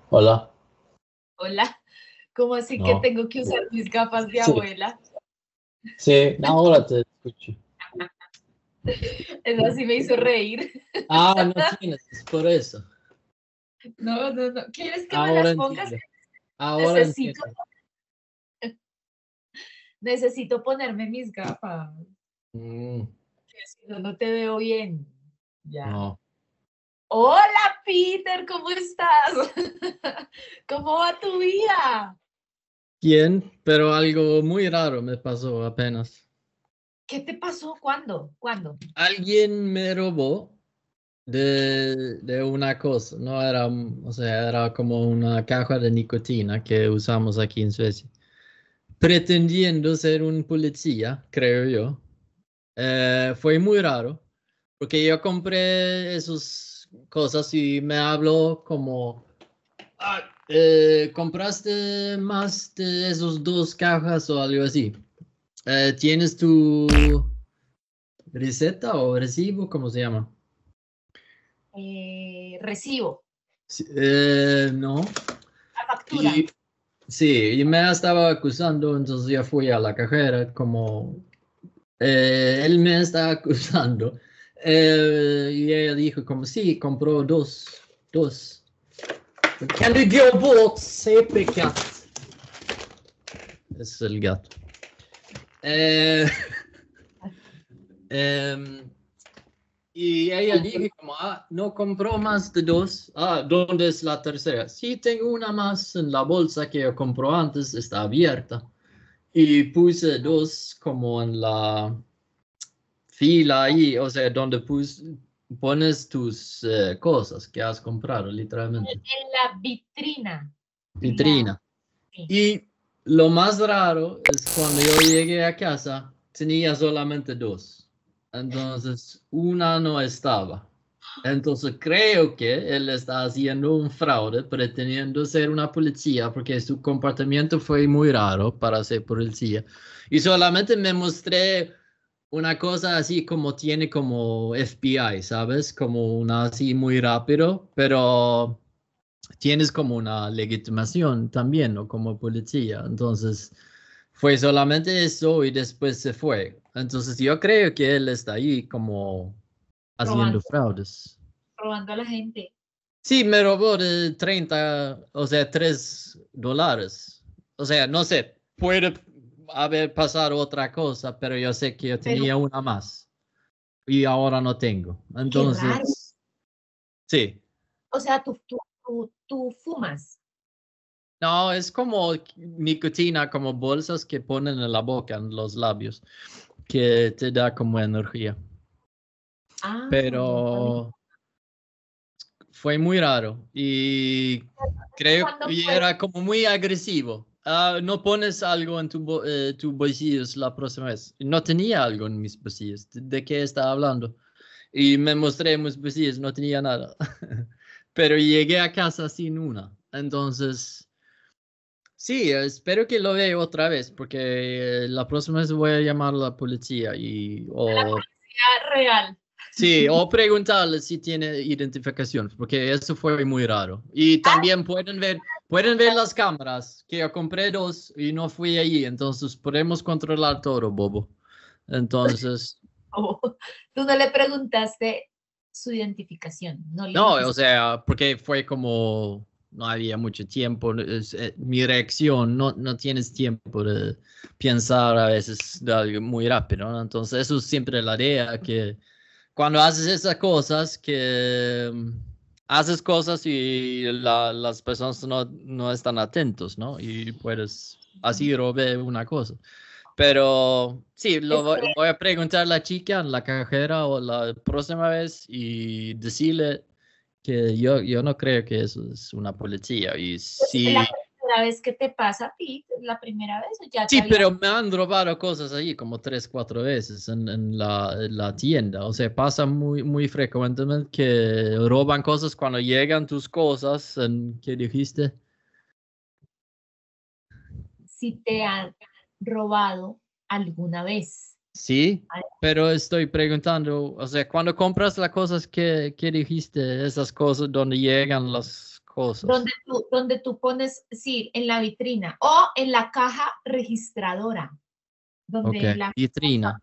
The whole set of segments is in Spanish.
Hola. Hola, ¿cómo así que No. tengo que usar mis gafas de Sí, abuela? sí, ahora te escucho. Eso sí me hizo reír. Ah, no tienes, es por eso. No, no, no. ¿Quieres que me Ahora las pongas? entiendo. Ahora Necesito, entiendo. necesito ponerme mis gafas. Mm, Que si no, no te veo bien. Ya. no. Hola, Peter, ¿cómo estás? ¿Cómo va tu vida? Bien, pero algo muy raro me pasó apenas. ¿Qué te pasó? ¿Cuándo? ¿Cuándo? Alguien me robó de una cosa. No era, o sea, era como una caja de nicotina que usamos aquí en Suecia. Pretendiendo ser un policía, creo yo. Fue muy raro, porque yo compré esas cosas y me habló como, ¿compraste más de esos dos cajas o algo así? ¿Tienes tu receta o recibo? ¿Cómo se llama? Recibo, Sí, no. la factura. Y sí, y me estaba acusando, entonces yo fui a la cajera como él me está acusando. Y ella dijo como, sí, compró dos. Kan du gå bort, CP-katt? Es el gato. Em, y ella dijo como, no compró más de dos. ¿Dónde es la tercera? Sí, tengo una más en la bolsa que yo compró antes, está abierta. Y puse dos como en la fila ahí, o sea, donde pones tus cosas que has comprado, literalmente. En la vitrina. La, Vitrina. sí. Y lo más raro es cuando yo llegué a casa, tenía solamente dos. Entonces, una no estaba. Entonces, creo que él está haciendo un fraude, pretendiendo ser una policía, porque su comportamiento fue muy raro para ser policía. Y solamente me mostré una cosa así como tiene como FBI, ¿sabes? Como una así muy rápido, pero tienes como una legitimación también, ¿no? Como policía. Entonces, fue solamente eso y después se fue. Entonces, yo creo que él está ahí como haciendo Robando, fraudes. robando a la gente. Sí, me robó de 30, o sea, $3. O sea, no sé, puede haber pasado otra cosa, pero yo sé que yo Pero tenía una más y ahora no tengo. qué raro. Entonces, sí. O sea, tú fumas. No, es como nicotina, como bolsas que ponen en la boca, en los labios, que te da como energía. Ah, no sabía. Pero fue muy raro y creo ¿Cuándo que fue? era como muy agresivo. No pones algo en tu bolsillos la próxima vez. No tenía algo en mis bolsillos. ¿De qué estaba hablando? Y me mostré mis bolsillos, no tenía nada. Pero llegué a casa sin una. Entonces, sí, espero que lo vea otra vez, porque la próxima vez voy a llamar a la policía Ya, real. sí, o preguntarle si tiene identificación, porque eso fue muy raro. Y también pueden ver las cámaras, que yo compré dos y no fui allí, entonces podemos controlar todo, bobo. Entonces, Oh, tú no le preguntaste su identificación, no le no, o dijiste. sea, porque fue como no había mucho tiempo, mi reacción, no tienes tiempo de pensar a veces de algo muy rápido, ¿no? Entonces, eso es siempre la idea, que cuando haces esas cosas, que haces cosas y las personas no están atentos, ¿no? Y puedes así robar una cosa. Pero sí, Es que voy a preguntar a la chica en la cajera o la próxima vez y decirle que yo no creo que eso es una policía. Y es la sí, primera vez que te pasa, Pete, la primera vez o ya te sí, había. pero me han robado cosas ahí como tres, cuatro veces en la tienda. O sea, pasa muy frecuentemente que roban cosas cuando llegan tus cosas. ¿Qué dijiste? Si te han robado alguna vez. Sí, pero estoy preguntando, o sea, cuando compras las cosas, ¿qué dijiste? Esas cosas donde llegan las cosas. Donde tú pones, sí, en la vitrina o en la caja registradora, Ok, donde la vitrina.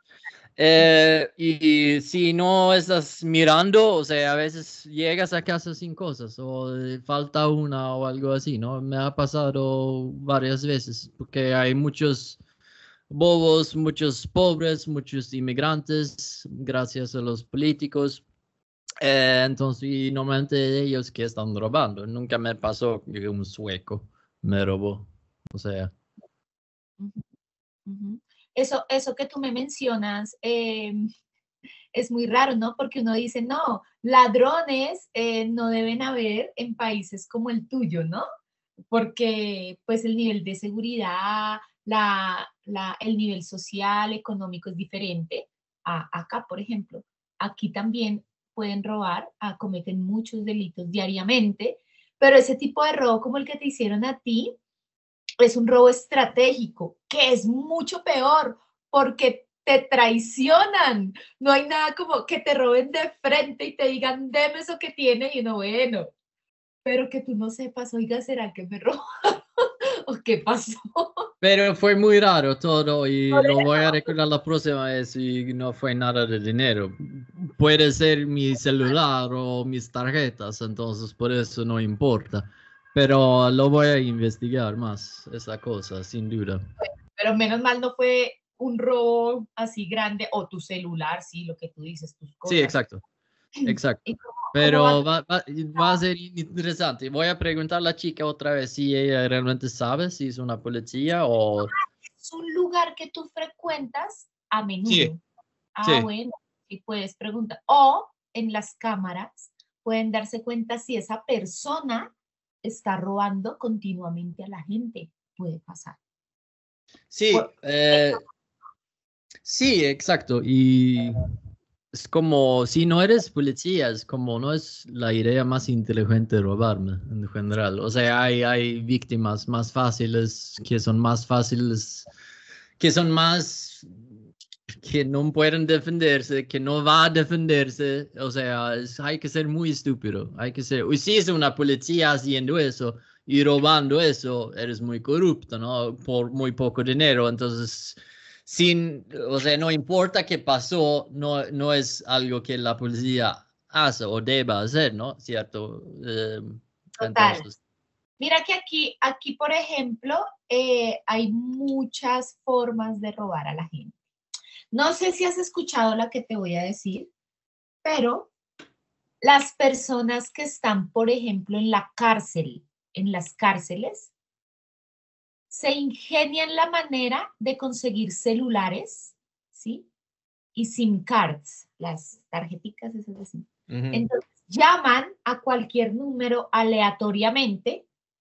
Y si no estás mirando, o sea, a veces llegas a casa sin cosas o falta una o algo así, ¿no? Me ha pasado varias veces porque hay muchos bobos, muchos pobres, muchos inmigrantes, gracias a los políticos. Entonces, y normalmente ellos que están robando. Nunca me pasó que un sueco me robó. O sea, Ujú, ujú. Eso que tú me mencionas es muy raro, ¿no? Porque uno dice, no, ladrones no deben haber en países como el tuyo, ¿no? Porque pues el nivel de seguridad, el nivel social, económico es diferente a acá, por ejemplo. Aquí también pueden robar, cometen muchos delitos diariamente, pero ese tipo de robo como el que te hicieron a ti es un robo estratégico, que es mucho peor porque te traicionan. No hay nada como que te roben de frente y te digan, deme eso que tiene y uno, bueno, pero que tú no sepas, oiga, ¿será que me robó? ¿O qué pasó? pero fue muy raro todo y lo voy a recordar la próxima vez y no fue nada de dinero. Puede ser mi celular o mis tarjetas, entonces por eso no importa. Pero lo voy a investigar más, esa cosa, sin duda. Pero menos mal no fue un robo así grande o tu celular, sí, lo que tú dices, tus Sí, cosas. exacto, exacto. ¿Y cómo va Pero tu... va a ser interesante. Voy a preguntar a la chica otra vez si ella realmente sabe si es una policía o... Es un lugar que tú frecuentas a Sí, menudo. Ah, sí. bueno, y puedes preguntar. O en las cámaras pueden darse cuenta si esa persona está robando continuamente a la gente. Puede pasar. Sí, Por- sí, exacto. Y es como, si no eres policía, es como, no es la idea más inteligente robarme en general. O sea, hay víctimas más fáciles, que son más, que no pueden defenderse, que no va a defenderse. O sea, hay que ser muy estúpido. Hay que ser, y si es una policía haciendo eso y robando eso, eres muy corrupto, ¿no? Por muy poco dinero. Entonces, o sea, no importa qué pasó, no es algo que la policía hace o deba hacer, ¿no? ¿Cierto? Total. Entonces, Mira que aquí, por ejemplo, hay muchas formas de robar a la gente. No sé si has escuchado la que te voy a decir, pero las personas que están, por ejemplo, en la cárcel, en las cárceles, se ingenian la manera de conseguir celulares, ¿sí? Y SIM cards, las tarjeticas esas de SIM. ujú. Entonces, llaman a cualquier número aleatoriamente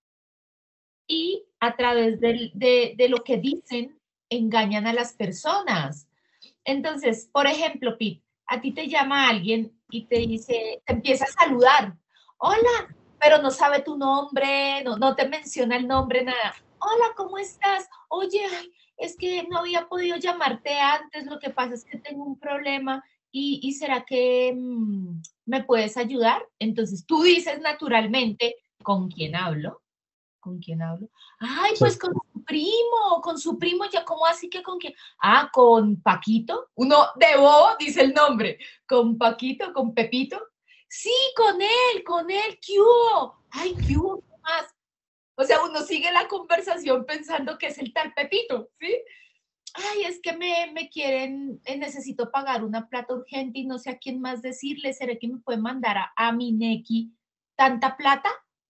y a través de lo que dicen, engañan a las personas. Entonces, por ejemplo, Pete, a ti te llama alguien y te dice, te empieza a saludar. Hola, pero no sabe tu nombre, no te menciona el nombre, nada. Hola, ¿cómo estás? Oye, ay, es que no había podido llamarte antes, lo que pasa es que tengo un problema y ¿será que me puedes ayudar? Entonces tú dices naturalmente, ¿con quién hablo? ¿Con quién hablo? Ay, pues Sí. con su primo, ya, ¿cómo así que con quién? Ah, con Paquito. Uno de bobo dice el nombre. Con Paquito, con Pepito. Sí, con él, ¿qué hubo? Ay, ¿qué hubo? ¿Qué más? O sea, uno sigue la conversación pensando que es el tal Pepito, ¿sí? Ay, es que me quieren, necesito pagar una plata urgente y no sé a quién más decirle. ¿Será que me puede mandar a mi Nequi tanta plata?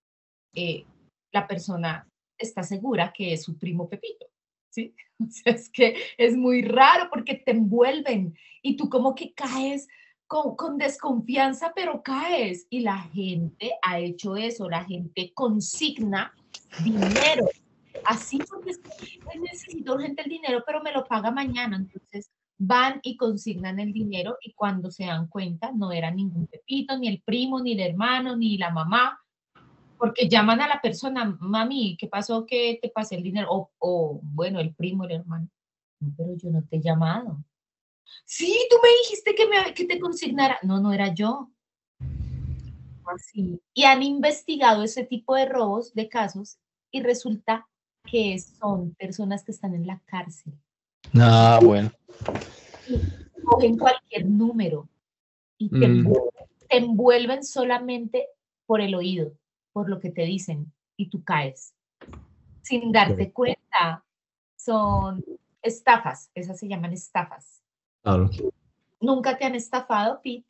La persona está segura que es su primo Pepito, ¿sí? O sea, es que es muy raro porque te envuelven y tú como que caes con desconfianza, pero caes. Y la gente ha hecho eso, la gente consigna dinero. Así porque es que "Ay, necesito urgente el dinero, pero me lo paga mañana". Entonces van y consignan el dinero y cuando se dan cuenta no era ningún Pepito, ni el primo, ni el hermano, ni la mamá, porque llaman a la persona, mami, ¿qué pasó que te pasé el dinero? O bueno, el primo, el hermano. No, pero yo no te he llamado. Sí, tú me dijiste que te consignara. No, no era yo. así. Y han investigado ese tipo de robos, de casos, y resulta que son personas que están en la cárcel Ah, bueno. y cogen cualquier número y Mm, te envuelven solamente por el oído, por lo que te dicen, y tú caes sin ok, darte cuenta. Son estafas, esas se llaman estafas. claro. ¿Nunca te han estafado, Pete?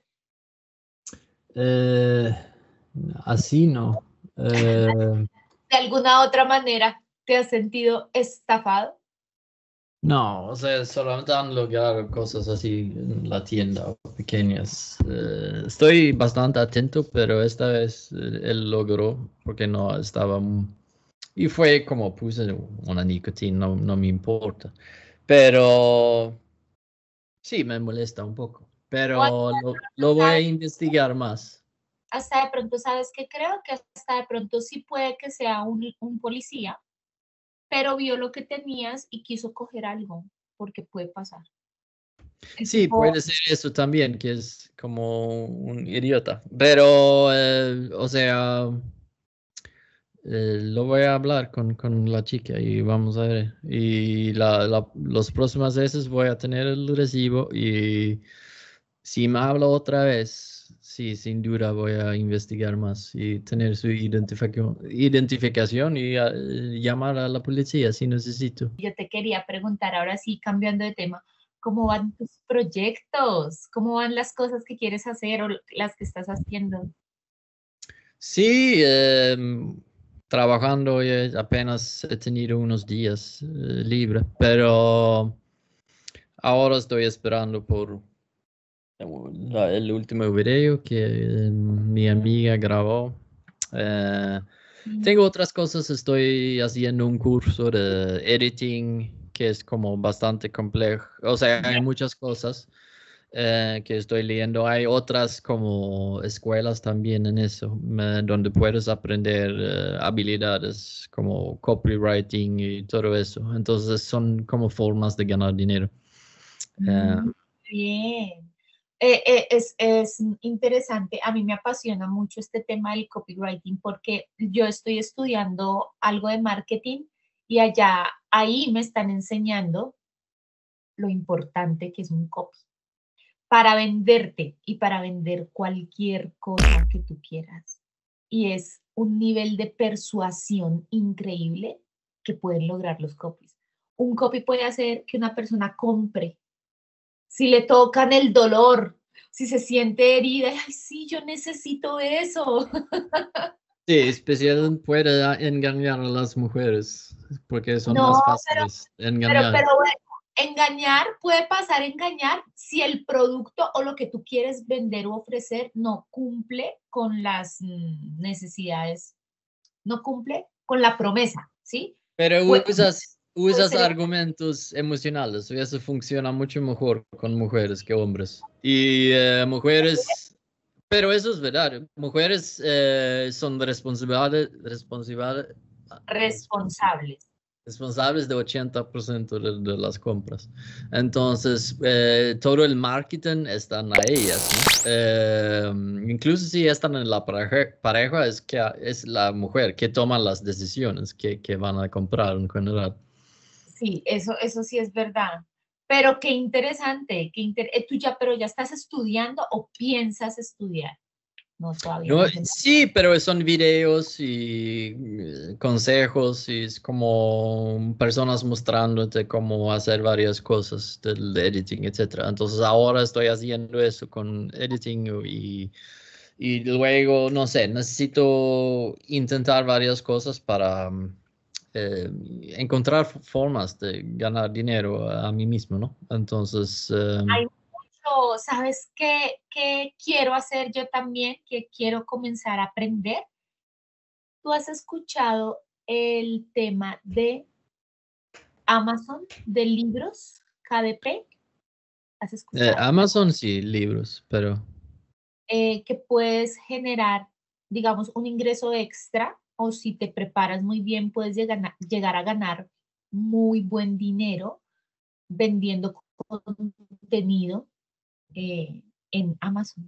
Eh, así no. Eh, ¿De alguna otra manera te has sentido estafado? no, o sea, solamente han logrado cosas así en la tienda, pequeñas. Estoy bastante atento, pero esta vez él logró, porque no estaba... Y fue como puse una nicotina, no, no me importa. Pero sí, me molesta un poco. O Pero lo voy a sabes, investigar más. hasta de pronto, ¿sabes qué? Creo que hasta de pronto sí puede que sea un policía, pero vio lo que tenías y quiso coger algo, porque puede pasar. El Sí, tipo, puede ser eso también, que es como un idiota. Pero, o sea, lo voy a hablar con la chica y vamos a ver. Y los próximas veces voy a tener el recibo y si me habla otra vez, sí, sin duda voy a investigar más y tener su identificación y llamar a la policía si necesito. yo te quería preguntar, ahora sí, cambiando de tema, ¿cómo van tus proyectos? ¿Cómo van las cosas que quieres hacer o las que estás haciendo? Sí, trabajando apenas he tenido unos días libre, pero ahora estoy esperando por el último video que mi amiga grabó. Eh, Mm, Tengo otras cosas, estoy haciendo un curso de editing que es como bastante complejo, o sea, hay muchas cosas que estoy leyendo. Hay otras como escuelas también en eso, donde puedes aprender habilidades como copywriting y todo eso. Entonces son como formas de ganar dinero. Eh, mm, bien. Es interesante. A mí me apasiona mucho este tema del copywriting porque yo estoy estudiando algo de marketing y allá, ahí me están enseñando lo importante que es un copy para venderte y para vender cualquier cosa que tú quieras. Y es un nivel de persuasión increíble que pueden lograr los copies. Un copy puede hacer que una persona compre si le tocan el dolor, si se siente herida, ay, sí, yo necesito eso. sí, especialmente puede engañar a las mujeres porque son No, más fáciles de engañar. pero bueno, engañar puede pasar a engañar si el producto o lo que tú quieres vender o ofrecer no cumple con las necesidades, no cumple con la promesa, ¿sí? Pero Puede, puede usas ser, argumentos emocionales, y eso funciona mucho mejor con mujeres que hombres. Y mujeres, pero eso es verdad, mujeres son responsables. responsables de 80% de las compras. Entonces, todo el marketing está en ellas, ¿no? Incluso si están en la pareja, es que es la mujer que toma las decisiones que van a comprar en general. Sí, eso sí es verdad. Pero qué interesante, tú ya, pero ya estás estudiando o piensas estudiar. No, todavía No, no sé. sí, pero son videos y consejos y es como personas mostrándote cómo hacer varias cosas del editing, etcétera. Entonces ahora estoy haciendo eso con editing y luego, no sé, necesito intentar varias cosas para eh, encontrar formas de ganar dinero a mí mismo, ¿no? Entonces, Hay mucho, ¿sabes qué quiero hacer yo también? Que quiero comenzar a aprender. ¿Tú has escuchado el tema de Amazon, de libros, KDP? ¿Has escuchado? Amazon sí, libros, pero... Que puedes generar, digamos, un ingreso extra o si te preparas muy bien, puedes llegar a ganar muy buen dinero vendiendo contenido en Amazon.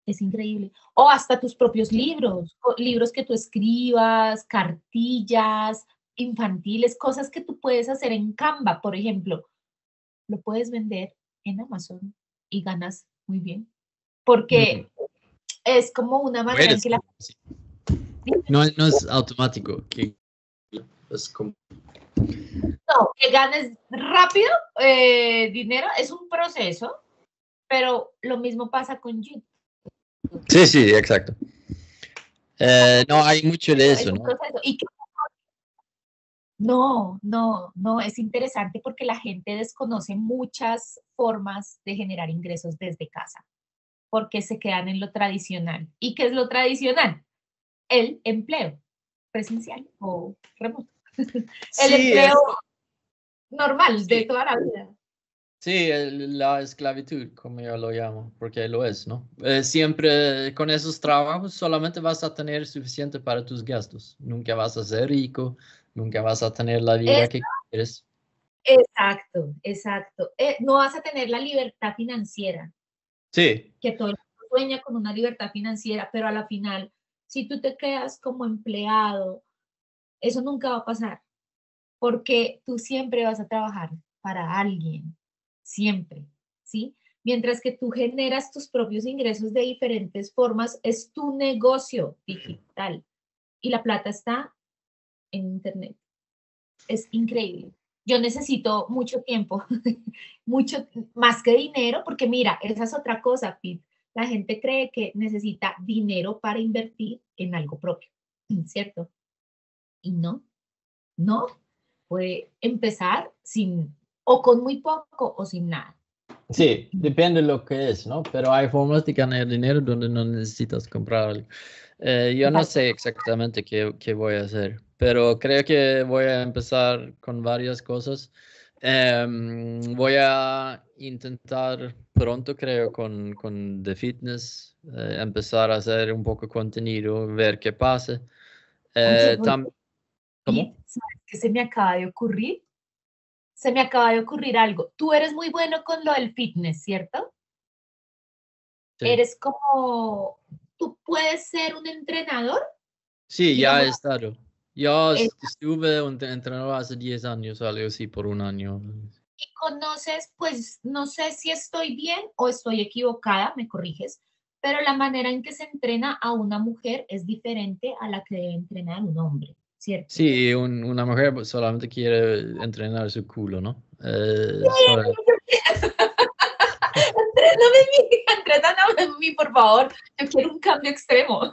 Es increíble. O hasta tus propios libros, libros que tú escribas, cartillas infantiles, cosas que tú puedes hacer en Canva, por ejemplo, lo puedes vender en Amazon y ganas muy bien. Porque es como una manera en que la... Sí. No es automático, que es como... No, que ganes rápido dinero es un proceso, pero lo mismo pasa con YouTube. Sí, exacto. No hay mucho de eso, ¿no? Y no, es interesante porque la gente desconoce muchas formas de generar ingresos desde casa, porque se quedan en lo tradicional. ¿Y qué es lo tradicional? El empleo presencial o remoto. El empleo normal de toda la vida. Sí, la esclavitud, como yo lo llamo, porque lo es, ¿no? Siempre con esos trabajos solamente vas a tener suficiente para tus gastos. Nunca vas a ser rico, nunca vas a tener la vida que quieres. Exacto. No vas a tener la libertad financiera. Sí. Que todo el mundo sueña con una libertad financiera, pero a la final, si tú te quedas como empleado, eso nunca va a pasar, porque tú siempre vas a trabajar para alguien, siempre, ¿sí? Mientras que tú generas tus propios ingresos de diferentes formas, es tu negocio digital y la plata está en Internet. Es increíble. Yo necesito mucho tiempo, mucho más que dinero, porque mira, esa es otra cosa, Pete. La gente cree que necesita dinero para invertir en algo propio, ¿cierto? Y no, puede empezar sin, o con muy poco o sin nada. Sí, depende de lo que es, ¿no? Pero hay formas de ganar dinero donde no necesitas comprar algo. Yo no sé exactamente qué voy a hacer, pero creo que voy a empezar con varias cosas. Voy a intentar pronto, creo, con The Fitness, empezar a hacer un poco de contenido, ver qué pasa. Oye, ¿Cómo? ¿sabes qué se me acaba de ocurrir? Se me acaba de ocurrir algo. Tú eres muy bueno con lo del fitness, ¿cierto? Sí. Eres como, tú puedes ser un entrenador, Sí, ya digamos, he estado. Yo estuve un entrenador hace 10 años, algo así, por un año. y conoces, pues no sé si estoy bien o estoy equivocada, me corriges, pero la manera en que se entrena a una mujer es diferente a la que debe entrenar un hombre, ¿cierto? Sí, una mujer solamente quiere entrenar su culo, ¿no? Entréname a mí, por favor. Yo quiero un cambio extremo.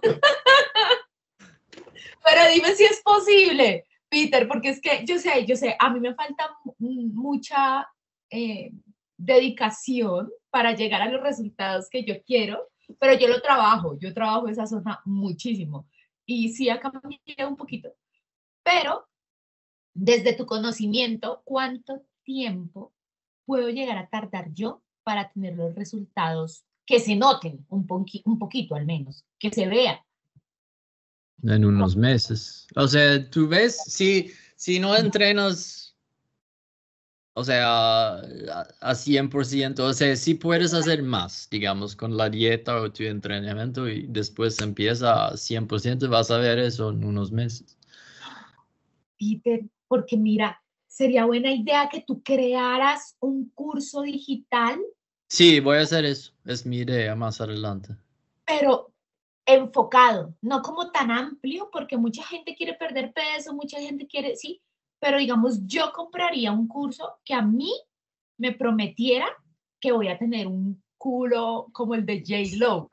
Pero dime si es posible, Peter, porque es que yo sé, a mí me falta mucha dedicación para llegar a los resultados que yo quiero, pero yo trabajo esa zona muchísimo. Y sí ha cambiado un poquito, pero desde tu conocimiento, ¿cuánto tiempo puedo llegar a tardar yo para tener los resultados que se noten un poquito al menos, que se vea? En unos meses. O sea, tú ves, si no entrenas, o sea, a 100%, o sea, sí puedes hacer más, digamos, con la dieta o tu entrenamiento y después empieza a 100%, vas a ver eso en unos meses. Peter, porque mira, sería buena idea que tú crearas un curso digital, Sí, voy a hacer eso. Es mi idea más adelante. pero enfocado, no como tan amplio, porque mucha gente quiere perder peso, mucha gente quiere, sí, pero digamos, yo compraría un curso que a mí me prometiera que voy a tener un culo como el de J-Lo.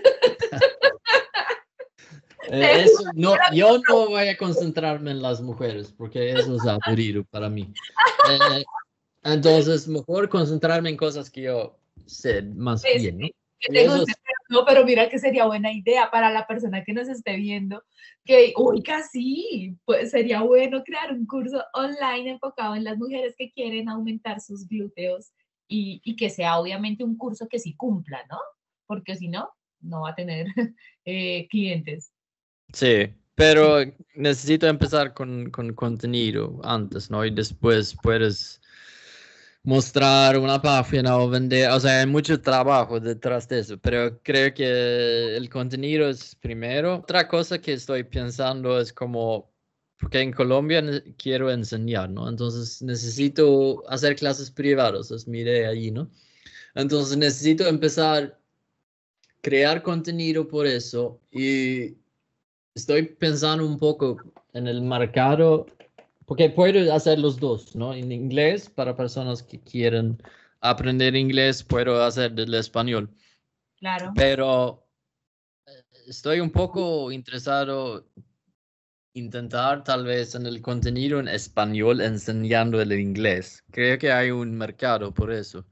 Eso, no, yo no voy a concentrarme en las mujeres porque eso es aburrido para mí. Entonces, mejor concentrarme en cosas que yo sé más bien, ¿no? Que Y te eso guste, es, no, pero mira que sería buena idea para la persona que nos esté viendo, que, oiga, sí, pues sería bueno crear un curso online enfocado en las mujeres que quieren aumentar sus glúteos y que sea obviamente un curso que sí cumpla, ¿no? Porque si no, no va a tener clientes. sí, pero necesito empezar con contenido antes, ¿no? Y después puedes mostrar una página o vender, o sea, hay mucho trabajo detrás de eso, pero creo que el contenido es primero. Otra cosa que estoy pensando es como, porque en Colombia quiero enseñar, ¿no? Entonces necesito hacer clases privadas, es mi idea allí, ¿no? Entonces necesito empezar a crear contenido por eso y estoy pensando un poco en el mercado, porque puedo hacer los dos, ¿no? En inglés, para personas que quieren aprender inglés, puedo hacer del español. Claro. Pero estoy un poco interesado intentar tal vez en el contenido en español enseñando el inglés. Creo que hay un mercado por eso.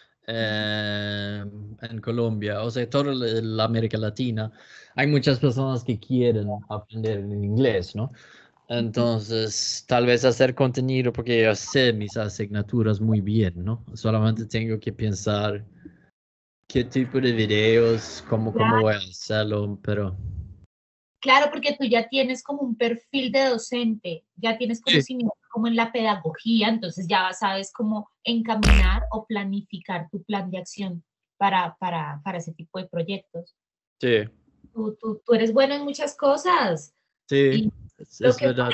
En Colombia, o sea, toda la América Latina, hay muchas personas que quieren aprender el inglés, ¿no? Entonces, tal vez hacer contenido, porque yo sé mis asignaturas muy bien, ¿no? Solamente tengo que pensar qué tipo de videos, cómo voy a hacerlo, pero... Claro, porque tú ya tienes como un perfil de docente, ya tienes Sí, conocimiento como en la pedagogía, entonces ya sabes cómo encaminar o planificar tu plan de acción para ese tipo de proyectos. sí, Tú eres bueno en muchas cosas sí, y lo es que verdad.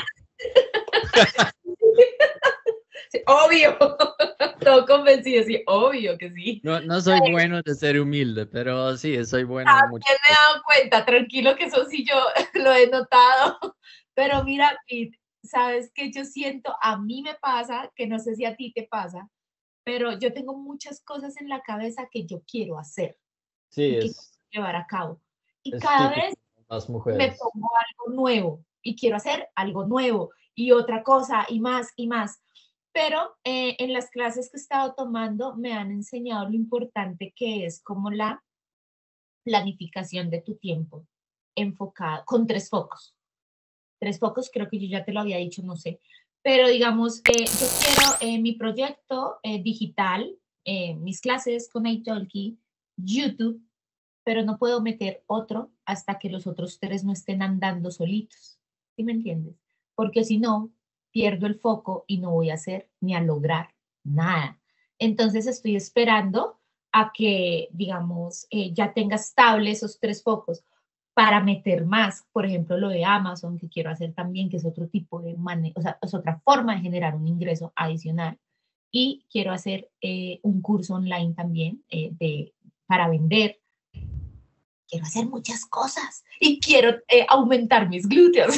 sí, obvio, todo convencido, sí, obvio que sí. No, no soy bueno de ser humilde, pero sí, soy bueno en muchas También me he cosas. dado cuenta, tranquilo que eso sí yo lo he notado, pero mira, Pete, sabes que yo siento, a mí me pasa, que no sé si a ti te pasa, pero yo tengo muchas cosas en la cabeza que yo quiero hacer Sí, y que quiero llevar a cabo. Y es cada típico vez de las me mujeres. pongo algo nuevo y quiero hacer algo nuevo y otra cosa y más y más. Pero en las clases que he estado tomando me han enseñado lo importante que es como la planificación de tu tiempo enfocado con tres focos. Tres focos, creo que yo ya te lo había dicho, no sé. Pero digamos, yo quiero mi proyecto digital, mis clases con Italki, YouTube, pero no puedo meter otro hasta que los otros tres no estén andando solitos. ¿Sí me entiendes? Porque si no, pierdo el foco y no voy a hacer ni a lograr nada. Entonces estoy esperando a que, digamos, ya tenga estable esos tres focos para meter más, por ejemplo, lo de Amazon, que quiero hacer también, que es otro tipo de o sea, es otra forma de generar un ingreso adicional. Y quiero hacer un curso online también para vender. Quiero hacer muchas cosas y quiero aumentar mis glúteos.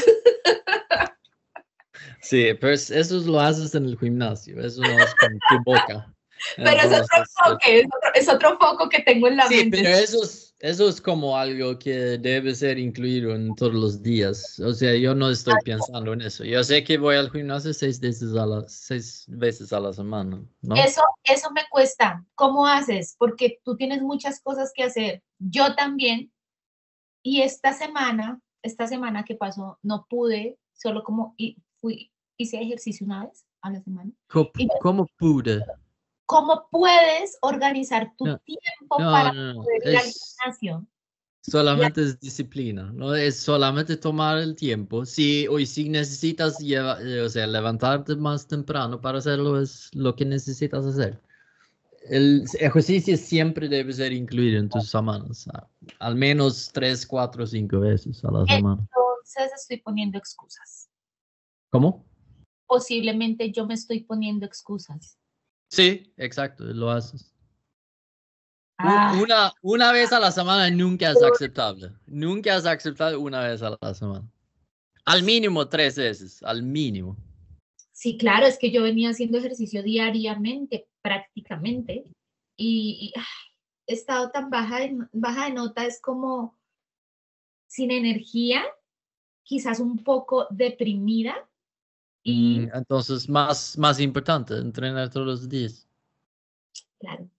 Sí, pues eso lo haces en el gimnasio, eso no es con tu boca. Pero es otro Entonces, enfoque, es otro foco que tengo en la sí, mente. pero eso es como algo que debe ser incluido en todos los días. O sea, yo no estoy pensando en eso. Yo sé que voy al gimnasio 6 veces a la semana, ¿no? Eso me cuesta. ¿Cómo haces? Porque tú tienes muchas cosas que hacer. Yo también. Y esta semana que pasó, no pude, solo como hice ejercicio una vez a la semana. Y ¿Cómo pude? ¿cómo puedes organizar tu No, tiempo no, para no, no. poder ir al gimnasio? Y Solamente es disciplina, no es solamente tomar el tiempo. Sí, hoy sí necesitas o sea, levantarte más temprano para hacerlo es lo que necesitas hacer. El ejercicio siempre debe ser incluido en tus semanas, al menos 3, 4, 5 veces a la semana. entonces estoy poniendo excusas. ¿Cómo? Posiblemente yo me estoy poniendo excusas. Sí, exacto, lo haces. Ah, Una vez a la semana nunca es aceptable. Nunca es aceptable una vez a la semana. Al mínimo 3 veces, al mínimo. sí, claro, es que yo venía haciendo ejercicio diariamente, prácticamente, y he estado tan baja de nota, es como sin energía, quizás un poco deprimida y, Entonces, más importante, entrenar todos los días. claro,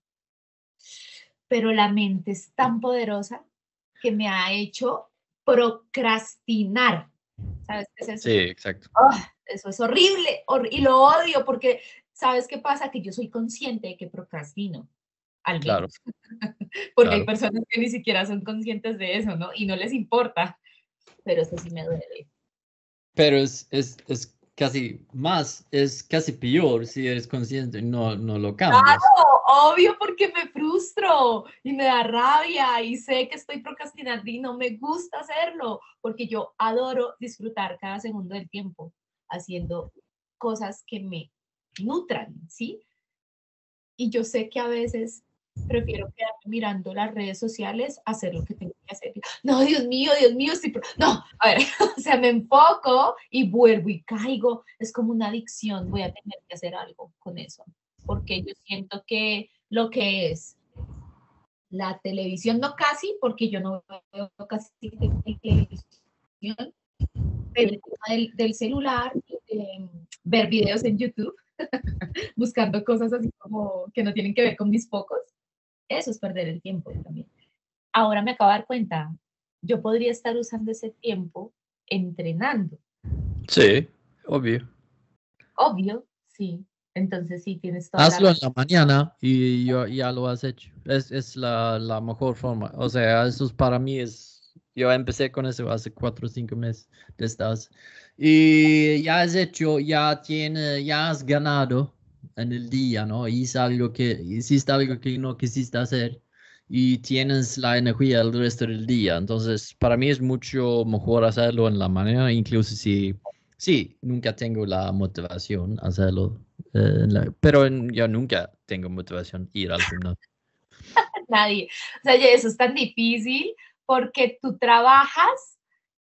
pero la mente es tan poderosa que me ha hecho procrastinar. ¿Sabes qué es Sí, eso? exacto. Eso es horrible y lo odio porque, ¿sabes qué pasa? Que yo soy consciente de que procrastino, al Claro, menos, porque hay claro. personas que ni siquiera son conscientes de eso, ¿no? Y no les importa, pero eso sí me duele. Pero es casi más, es casi peor si eres consciente y no lo cambias. Claro, obvio, porque me frustro y me da rabia y sé que estoy procrastinando y no me gusta hacerlo, porque yo adoro disfrutar cada segundo del tiempo haciendo cosas que me nutran, ¿sí? Y yo sé que a veces prefiero quedarme mirando las redes sociales a hacer lo que tengo que hacer. No, Dios mío, no, a ver, o sea, me enfoco y vuelvo y caigo. Es como una adicción, voy a tener que hacer algo con eso, porque yo siento que lo que es la televisión, no casi, porque yo no veo casi televisión, pero el tema del celular, ver videos en YouTube, buscando cosas así como que no tienen que ver con mis focos, eso es perder el tiempo también. Ahora me acabo de dar cuenta, yo podría estar usando ese tiempo entrenando. Sí, obvio. Obvio, sí. Entonces sí, tienes toda la Hazlo en razón. la mañana y ya lo has hecho. Es la mejor forma. O sea, eso para mí es... Yo empecé con eso hace 4 o 5 meses de estas. Y ya has hecho, ya has ganado en el día, ¿no? Hiciste algo que no quisiste hacer y tienes la energía el resto del día. Entonces, para mí es mucho mejor hacerlo en la mañana, incluso si, sí, nunca tengo la motivación a hacerlo pero yo nunca tengo motivación ir al gimnasio. Nadie. O sea, eso es tan difícil porque tú trabajas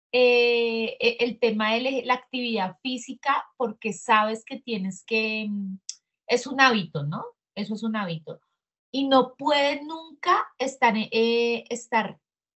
el tema de la actividad física porque sabes que tienes que, es un hábito, ¿no? Eso es un hábito. Y no puede nunca estar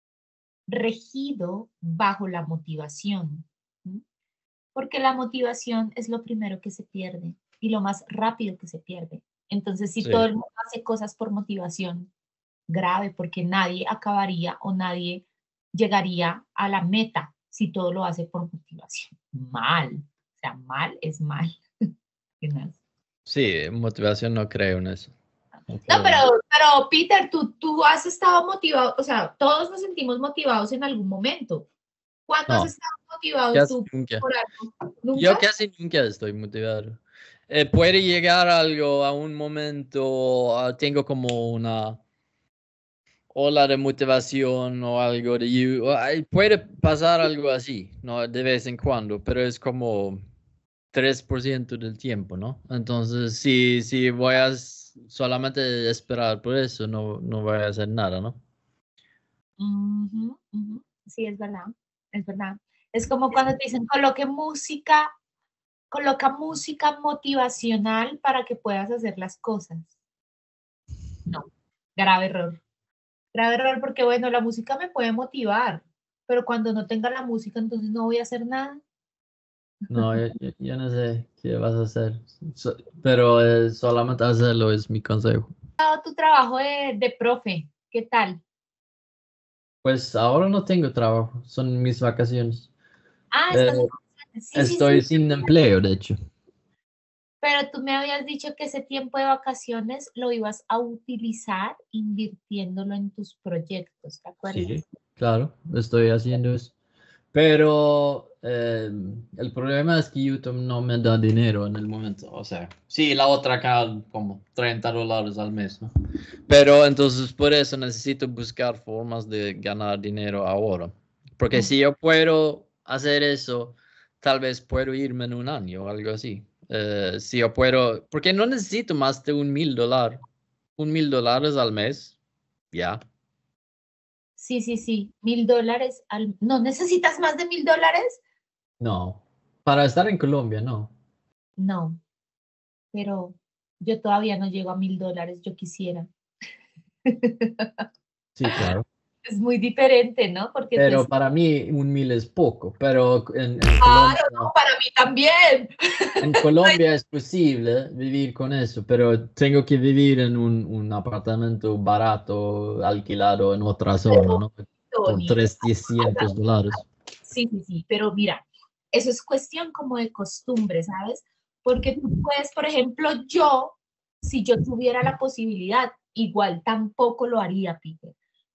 regido bajo la motivación, ¿sí? Porque la motivación es lo primero que se pierde y lo más rápido que se pierde. Entonces, si todo Sí. el mundo hace cosas por motivación, grave, porque nadie acabaría o nadie llegaría a la meta si todo lo hace por motivación. Mal, o sea, mal es mal. No, Sí, motivación no creo en eso. No creo en- pero Peter, tú has estado motivado, o sea, todos nos sentimos motivados en algún momento. ¿Cuándo has No, estado motivado casi tú nunca. por algo? Yo ¿Nunca? casi nunca estoy motivado. Puede llegar algo a un momento, tengo como una ola de motivación o algo puede pasar algo así, ¿no? De vez en cuando, pero es como 3% del tiempo, ¿no? Entonces, si voy a solamente esperar por eso, no voy a hacer nada, ¿no? Ujú, ujú. Sí, es verdad, es verdad. Es como cuando te dicen coloca música motivacional para que puedas hacer las cosas. No, grave error. Grave error porque, bueno, la música me puede motivar, pero cuando no tenga la música, entonces no voy a hacer nada. No, yo no sé qué vas a hacer, pero solamente hacerlo es mi consejo. Tu trabajo de profe, ¿qué tal? Pues ahora no tengo trabajo, son mis vacaciones. Ah, Eh, estás en vacaciones. Sí, sí, Estoy sí. sin empleo, de hecho. Pero tú me habías dicho que ese tiempo de vacaciones lo ibas a utilizar invirtiéndolo en tus proyectos, ¿te Sí, acuerdas? claro, estoy haciendo eso. Pero el problema es que YouTube no me da dinero en el momento. O sea, sí, la otra acá como $30 al mes, ¿no? Pero entonces por eso necesito buscar formas de ganar dinero ahora. Porque Ok. si yo puedo hacer eso, tal vez puedo irme en un año o algo así. Si yo puedo, porque no necesito más de $1,000. $1,000 al mes, ya. Sí, sí, sí. $1,000 ¿No necesitas más de $1,000? No. Para estar en Colombia, no. No, pero yo todavía no llego a $1,000, yo quisiera. Sí, claro. Es muy diferente, ¿no? Porque tú Pero es, para mí 1,000 es poco, pero claro, no, para mí también. En Colombia es posible vivir con eso, pero tengo que vivir en un apartamento barato, alquilado en otra zona, Pero, ¿no? Por Tony, $300. sí, sí, sí, pero mira, eso es cuestión como de costumbre, ¿sabes? Porque tú puedes, por ejemplo, si yo tuviera la posibilidad, igual tampoco lo haría, Peter.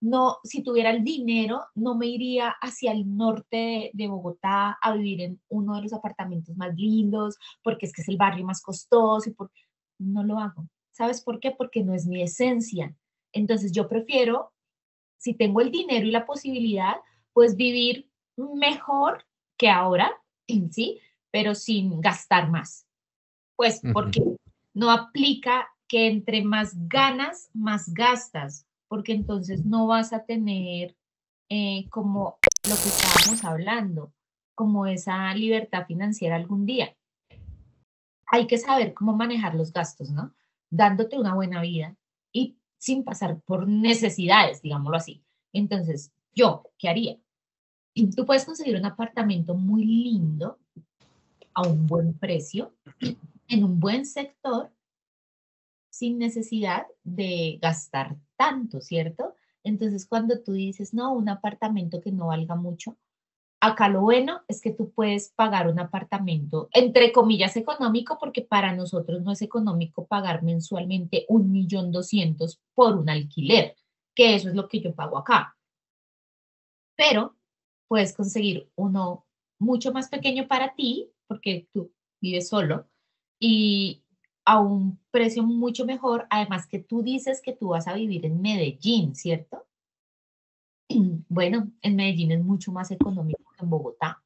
no, si tuviera el dinero, no me iría hacia el norte de Bogotá a vivir en uno de los apartamentos más lindos, porque es que es el barrio más costoso no lo hago. ¿Sabes por qué? Porque no es mi esencia. Entonces yo prefiero, si tengo el dinero y la posibilidad, pues vivir mejor que ahora, ¿sí? Pero sin gastar más. Pues porque no aplica que entre más ganas, más gastas, porque entonces no vas a tener como lo que estábamos hablando, como esa libertad financiera algún día. Hay que saber cómo manejar los gastos, ¿no? Dándote una buena vida y sin pasar por necesidades, digámoslo así. Entonces, ¿yo qué haría? Tú puedes conseguir un apartamento muy lindo a un buen precio, en un buen sector, sin necesidad de gastar tanto, ¿cierto? Entonces, cuando tú dices, no, un apartamento que no valga mucho, acá lo bueno es que tú puedes pagar un apartamento, entre comillas, económico, porque para nosotros no es económico pagar mensualmente 1.200.000 por un alquiler, que eso es lo que yo pago acá. Pero puedes conseguir uno mucho más pequeño para ti, porque tú vives solo, y a un precio mucho mejor, además que tú dices que tú vas a vivir en Medellín, ¿cierto? Bueno, en Medellín es mucho más económico que en Bogotá.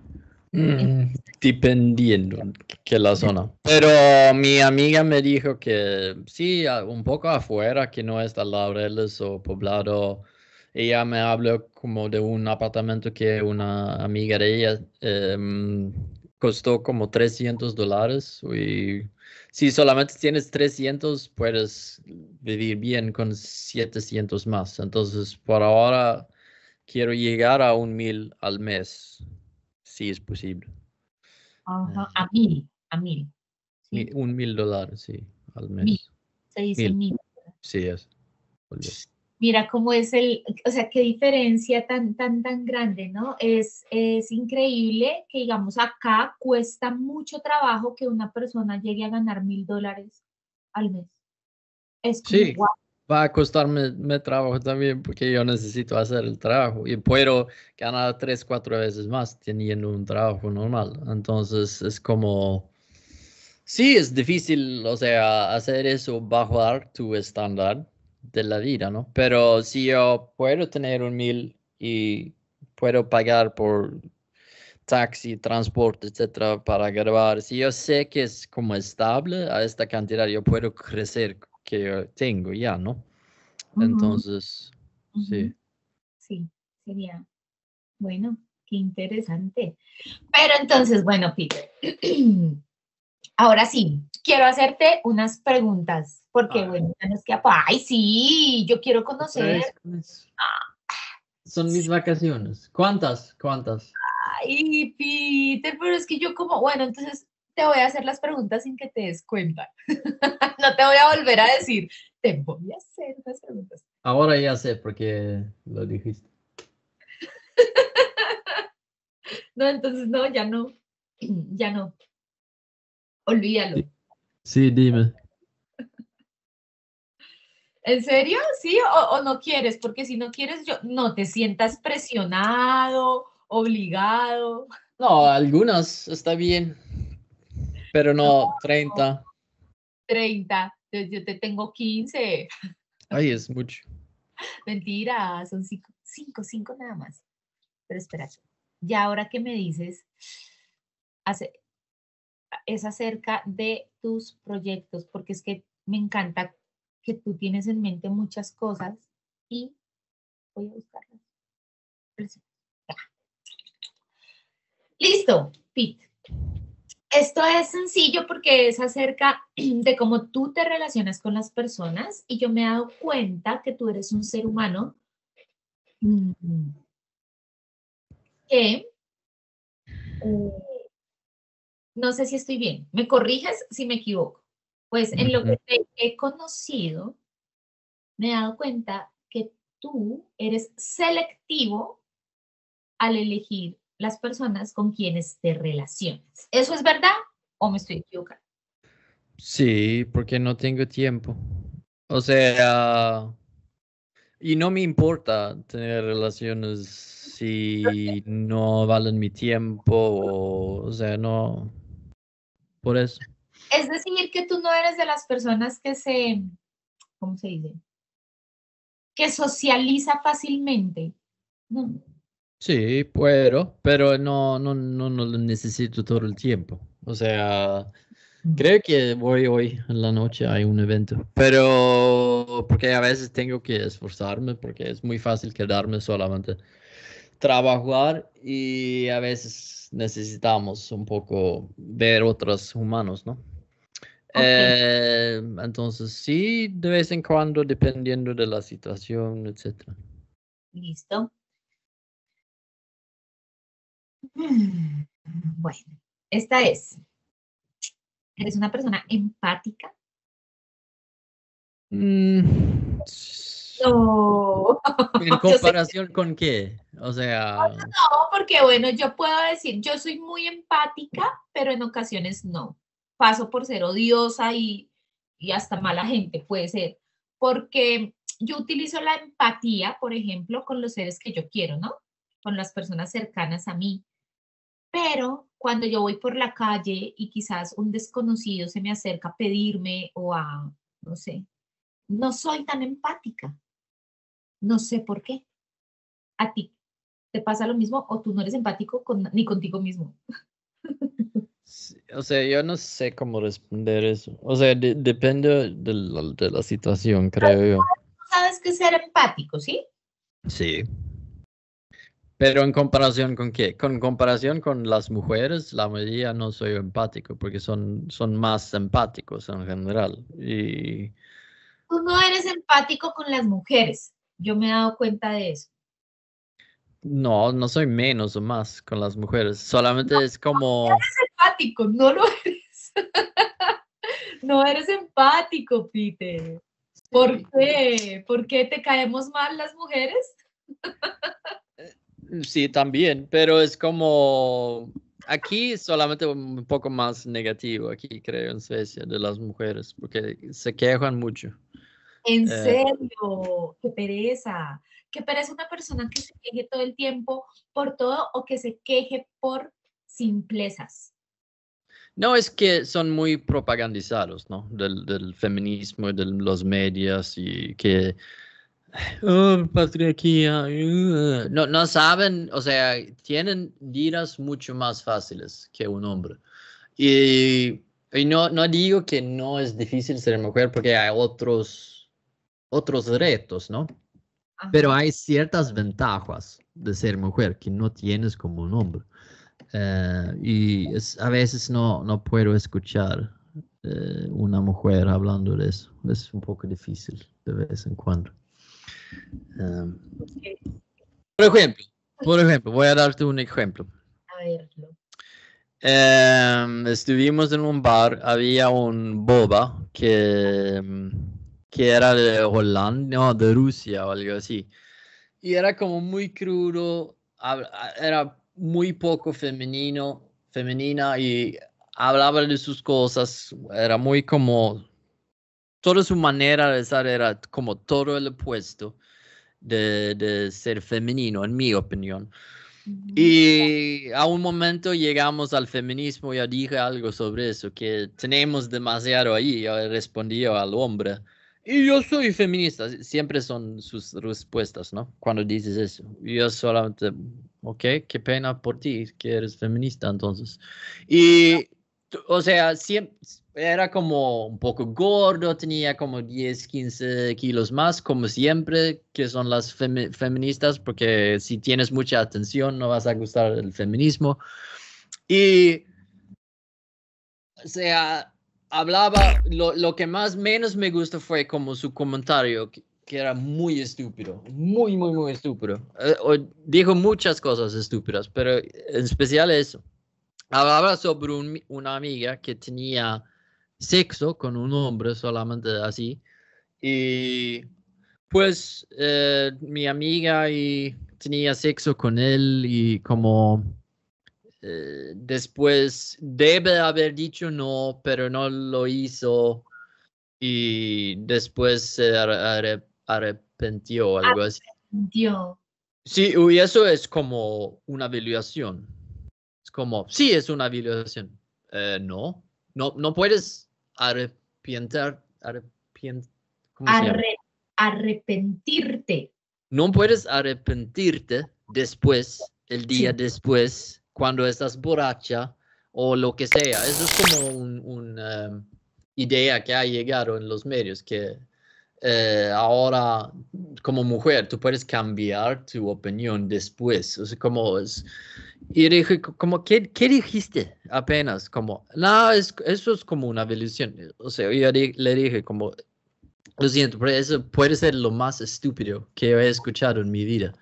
Dependiendo que la zona. Pero mi amiga me dijo que sí, un poco afuera, que no es de Laureles o Poblado. Ella me habló como de un apartamento que una amiga de ella costó como $300. Y si solamente tienes 300, puedes vivir bien con 700 más. Entonces, por ahora, quiero llegar a 1,000 al mes, si es posible. Ajá, a mil, ¿sí? $1,000, sí, al Mil, mes. se dice 1,000, mil. sí, es. Olvídate. Mira cómo es o sea, qué diferencia tan grande, ¿no? Es increíble que, digamos, acá cuesta mucho trabajo que una persona llegue a ganar $1.000 al mes. Es como, Sí, wow. va a costarme trabajo también porque yo necesito hacer el trabajo y puedo ganar 3, 4 veces más teniendo un trabajo normal. Entonces es como, sí, es difícil, o sea, hacer eso, bajar tu estándar de la vida, ¿no? Pero si yo puedo tener 1,000 y puedo pagar por taxi, transporte, etcétera, para grabar. Si yo sé que es como estable a esta cantidad, yo puedo crecer que yo tengo ya, ¿no? Ujú, Entonces, sí. ujú. Sí, sería, bueno, qué interesante. Pero entonces, bueno, Peter, ahora sí, quiero hacerte unas preguntas, porque, Ah, bueno, ya nos queda, ay, sí, yo quiero otra conocer. vez con eso. Son mis vacaciones. ¿Cuántas? ¿Cuántas? Ay, Peter, pero es que yo como, bueno, entonces te voy a hacer las preguntas sin que te des cuenta. No te voy a volver a decir, te voy a hacer unas preguntas. Ahora ya sé por qué lo dijiste. No, entonces no, ya no, ya no, olvídalo. Sí, sí, dime. ¿En serio? ¿Sí? ¿O no quieres? Porque si no quieres, yo no te sientas presionado, obligado. No, algunas está bien, pero No, no 30. 30, yo te tengo 15. Ay, es mucho. Mentira, son cinco nada más. Pero espérate, ya ahora que me dices, hace- es acerca de tus proyectos, porque es que me encanta que tú tienes en mente muchas cosas y voy a buscarlas. Listo, Pete. Esto es sencillo porque es acerca de cómo tú te relacionas con las personas y yo me he dado cuenta que tú eres un ser humano mm, que no sé si estoy bien. ¿Me corriges si me equivoco? Pues en lo que Ujú. te he conocido, me he dado cuenta que tú eres selectivo al elegir las personas con quienes te relacionas. ¿Eso es verdad o me estoy equivocando? Sí, porque no tengo tiempo. O sea, Y no me importa tener relaciones si no valen mi tiempo, o sea, no, por eso. Es decir, que tú no eres de las personas que ¿cómo se dice? Que socializa fácilmente. No. Sí, puedo, pero no lo necesito todo el tiempo. O sea, creo que voy hoy en la noche hay un evento, pero porque a veces tengo que esforzarme porque es muy fácil quedarme solamente trabajar y a veces necesitamos un poco ver otros humanos, ¿no? Ok, Entonces sí, de vez en cuando, dependiendo de la situación, etcétera. listo. Bueno, esta es. ¿Eres una persona empática? Mm, No. ¿En Yo sé que comparación con qué? O sea, no, porque bueno, yo puedo decir, yo soy muy empática, pero en ocasiones no. Paso por ser odiosa y hasta mala gente puede ser, porque yo utilizo la empatía, por ejemplo, con los seres que yo quiero, ¿no? Con las personas cercanas a mí. Pero cuando yo voy por la calle y quizás un desconocido se me acerca a pedirme o a, no sé, no soy tan empática. No sé por qué. ¿A ti te pasa lo mismo o tú no eres empático ni contigo mismo? o sea, yo no sé cómo responder eso. O sea, depende de la situación, creo yo. Sabes que ser empático, ¿sí? Sí. Pero en comparación con qué? Con comparación con las mujeres, la mayoría no soy empático porque son más empáticos en general. Y Tú no eres empático con las mujeres. Yo me he dado cuenta de eso. no soy menos o más con las mujeres. Solamente es como, Empático, no lo eres. No eres empático, Peter. ¿Por sí, qué? ¿Por qué te caemos mal las mujeres? sí, también, pero es como, aquí solamente un poco más negativo, aquí creo en Suecia, de las mujeres, porque se quejan mucho. En Eh, serio, qué pereza. Qué pereza una persona que se queje todo el tiempo por todo o que se queje por simplezas. no es que son muy propagandizados, ¿no? Del feminismo, de los medios y que oh, patriarquía. No saben, o sea, tienen vidas mucho más fáciles que un hombre. Y no digo que no es difícil ser mujer porque hay otros retos, ¿no? Pero Ajá. hay ciertas ventajas de ser mujer que no tienes como un hombre. A veces no puedo escuchar una mujer hablando de eso. Es un poco difícil de vez en cuando. Um, Ok. por ejemplo, por ejemplo, voy a darte un ejemplo. A verlo. Estuvimos en un bar, había un boba que era de Holanda, no, de Rusia o algo así. Y era como muy crudo, era muy poco femenina y hablaba de sus cosas, era muy como, toda su manera de ser era como todo el opuesto de ser femenino, en mi opinión. Ujú. Y a un momento llegamos al feminismo, yo dije algo sobre eso, que tenemos demasiado ahí, yo respondí al hombre. Y yo soy feminista, siempre son sus respuestas, ¿no? Cuando dices eso. Yo solamente, ok, qué pena por ti que eres feminista entonces. Y, o sea, siempre, era como un poco gordo, tenía como 10, 15 kilos más, como siempre, que son las feministas, porque si tienes mucha atención no vas a gustar el feminismo. Y, o sea, hablaba, lo que más menos me gustó fue como su comentario, que era muy estúpido, muy estúpido. Dijo muchas cosas estúpidas, pero en especial eso. Hablaba sobre una amiga que tenía sexo con un hombre solamente así. Y pues mi amiga y tenía sexo con él y como después debe haber dicho no, pero no lo hizo y después se arrepintió, algo así. Arrepintió. Sí, y eso es como una violación. Es como, sí, es una violación. No puedes ¿cómo se llama? Arrepentirte. No puedes arrepentirte después, el día Sí. después, cuando estás borracha o lo que sea. Eso es como una idea que ha llegado en los medios, que ahora como mujer tú puedes cambiar tu opinión después. O sea, como es... Y dije, como, ¿qué dijiste? Apenas, como, no, eso es como una violación. O sea, yo le dije, como, lo siento, pero eso puede ser lo más estúpido que he escuchado en mi vida.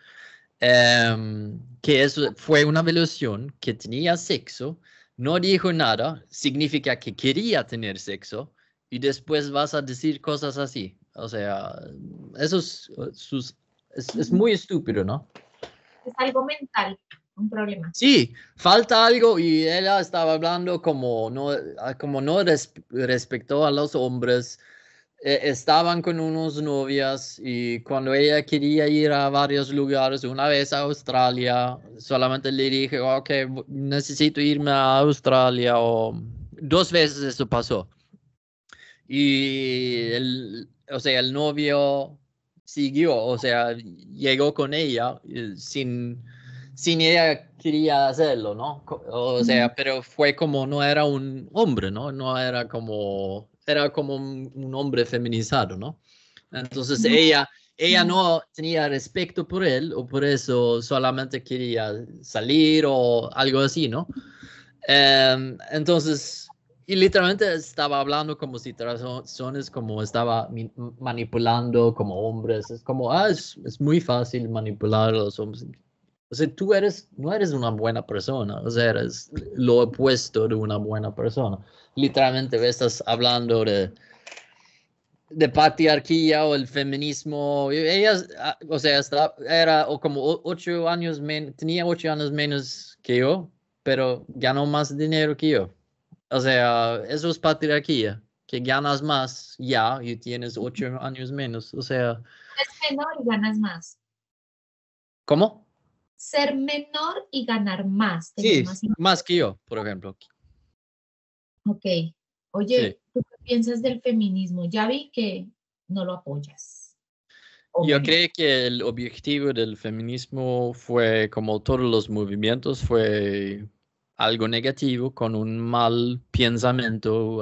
Que eso fue una violación, que tenía sexo, no dijo nada, significa que quería tener sexo, y después vas a decir cosas así. O sea, eso es muy estúpido, ¿no? Es algo mental, un problema. Sí, falta algo y ella estaba hablando como no respectó a los hombres. Estaban con unos novias y cuando ella quería ir a varios lugares, una vez a Australia, solamente le dije, ok, necesito irme a Australia, o 2 veces eso pasó. Y o sea, el novio siguió, o sea, llegó con ella sin ella quería hacerlo, ¿no? O sea, pero fue como, no era un hombre, ¿no? No era como, era como un hombre feminizado, ¿no? Entonces No, ella no tenía respeto por él, o por eso solamente quería salir o algo así, ¿no? Entonces, y literalmente estaba hablando como situaciones, como estaba manipulando como hombres. Es como, es muy fácil manipular a los hombres. O sea, no eres una buena persona, o sea, eres lo opuesto de una buena persona. Literalmente estás hablando de patriarquía o el feminismo. Ella, o sea, era como 8 años menos, tenía 8 años menos que yo, pero ganó más dinero que yo. O sea, eso es patriarquía, que ganas más ya y tienes 8 años menos. O sea, es menor y ganas más. ¿cómo? Ser menor y ganar más, tener Sí, más. más que yo, por ejemplo. Ok. Sí. Oye, ¿tú qué piensas del feminismo? Ya vi que no lo apoyas. ¿O Yo bueno? creo que el objetivo del feminismo fue, como todos los movimientos, fue algo negativo, con un mal pensamiento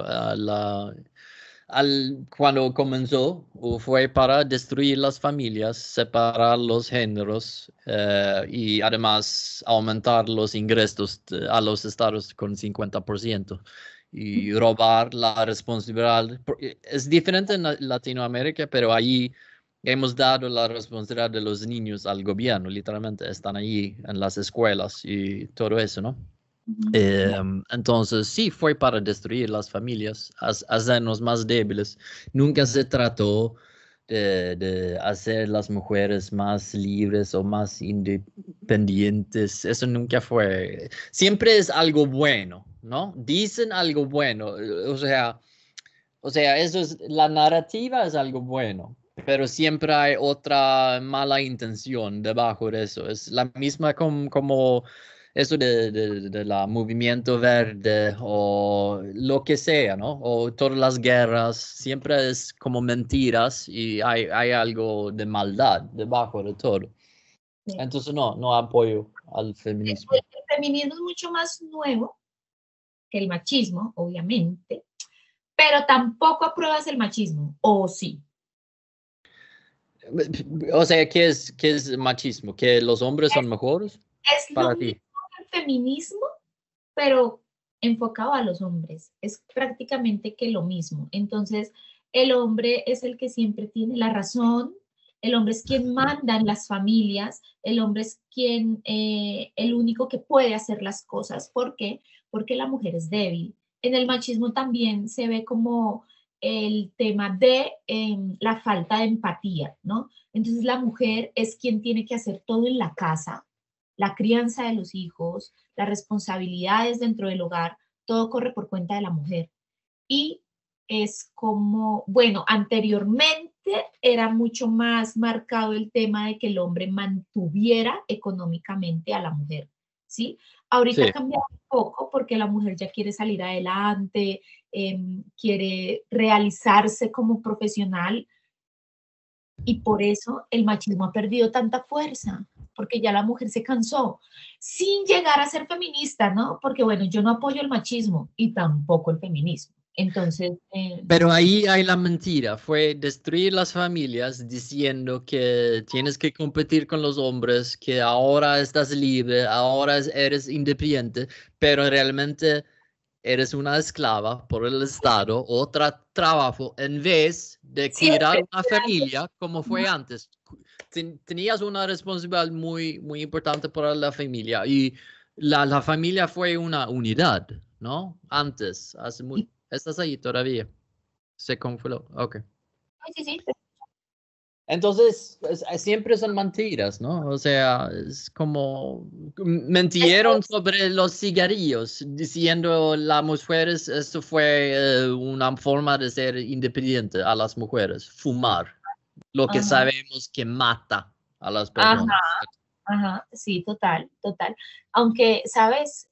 cuando comenzó, o fue para destruir las familias, separar los géneros, y además aumentar los ingresos a los estados con 50% y robar la responsabilidad. Es diferente en Latinoamérica, pero allí hemos dado la responsabilidad de los niños al gobierno, literalmente están allí en las escuelas y todo eso, ¿no? Ujú. Entonces, sí, fue para destruir las familias, hacernos más débiles. Nunca se trató de hacer las mujeres más libres o más independientes. Eso nunca fue. Siempre es algo bueno, ¿no? Dicen algo bueno. O sea, eso es, la narrativa es algo bueno, pero siempre hay otra mala intención debajo de eso. Es la misma como eso de la movimiento verde o lo que sea, ¿no? O todas las guerras, siempre es como mentiras y hay algo de maldad debajo de todo. Sí. Entonces no apoyo al feminismo. El feminismo es mucho más nuevo que el machismo, obviamente, pero tampoco apruebas el machismo, ¿o sí? O sea, ¿qué es machismo? ¿Que los hombres son mejores Es lo para mismo ti? que el feminismo, pero enfocado a los hombres. Es prácticamente que lo mismo. Entonces, el hombre es el que siempre tiene la razón, el hombre es quien manda en las familias, el hombre es quien, el único que puede hacer las cosas. ¿Por qué? Porque la mujer es débil. En el machismo también se ve como el tema de la falta de empatía, ¿no? Entonces la mujer es quien tiene que hacer todo en la casa, la crianza de los hijos, las responsabilidades dentro del hogar, todo corre por cuenta de la mujer. Y es como, bueno, anteriormente era mucho más marcado el tema de que el hombre mantuviera económicamente a la mujer, ¿sí? Ahorita ha Sí. cambiado un poco porque la mujer ya quiere salir adelante, quiere realizarse como profesional y por eso el machismo ha perdido tanta fuerza, porque ya la mujer se cansó, sin llegar a ser feminista, ¿no? Porque bueno, yo no apoyo el machismo y tampoco el feminismo. Entonces, Pero ahí hay la mentira, fue destruir las familias diciendo que tienes que competir con los hombres, que ahora estás libre, ahora eres independiente, pero realmente eres una esclava por el Estado, otro trabajo, en vez de cuidar siempre, una familia como fue antes. Tenías una responsabilidad muy, muy importante para la familia y la familia fue una unidad, ¿no? Antes, hace muy... y- ¿Estás ahí todavía? Se congeló. Ok. sí, sí, Entonces, siempre son mentiras, ¿no? O sea, es como sí. mentieron sobre los cigarrillos, diciendo las mujeres, esto fue una forma de ser independiente a las mujeres, fumar, lo que Ajá, sabemos que mata a las ajá, personas. ajá, sí, total, total. Aunque, ¿sabes?